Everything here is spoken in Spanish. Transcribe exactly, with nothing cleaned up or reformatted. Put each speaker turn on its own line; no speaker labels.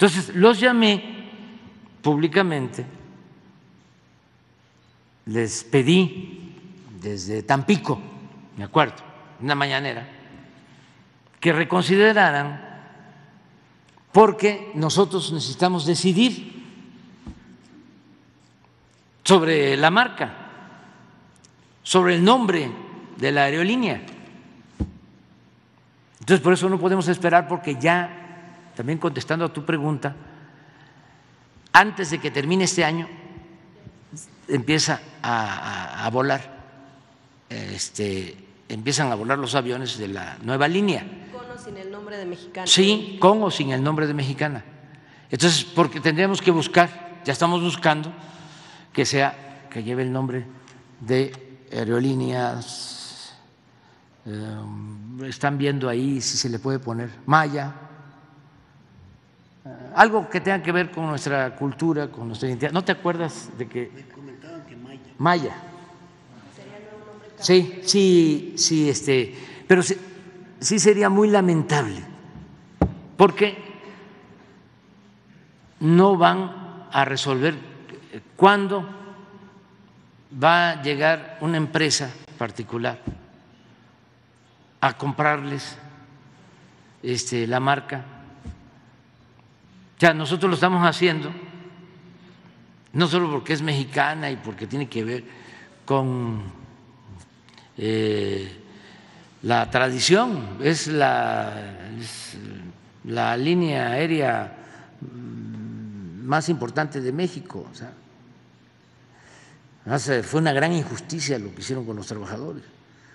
Entonces, los llamé públicamente, les pedí desde Tampico, me acuerdo, una mañanera, que reconsideraran porque nosotros necesitamos decidir sobre la marca, sobre el nombre de la aerolínea. Entonces, por eso no podemos esperar, porque ya, también contestando a tu pregunta, antes de que termine este año, empieza a, a, a volar, este, empiezan a volar los aviones de la nueva línea.
Con o sin el nombre de Mexicana.
Sí, con o sin el nombre de Mexicana. Entonces, porque tendríamos que buscar, ya estamos buscando que sea, que lleve el nombre de Aerolíneas, eh, están viendo ahí si se le puede poner Maya, eh, algo que tenga que ver con nuestra cultura, con nuestra identidad. ¿No te acuerdas de que?
Me comentaban que Maya.
Maya. Sí, sí, sí, este, pero sí, sí sería muy lamentable, porque no van a resolver cuándo va a llegar una empresa particular a comprarles este, la marca. O sea, nosotros lo estamos haciendo no solo porque es mexicana y porque tiene que ver con eh, la tradición, es la, es la línea aérea más importante de México. O sea, fue una gran injusticia lo que hicieron con los trabajadores.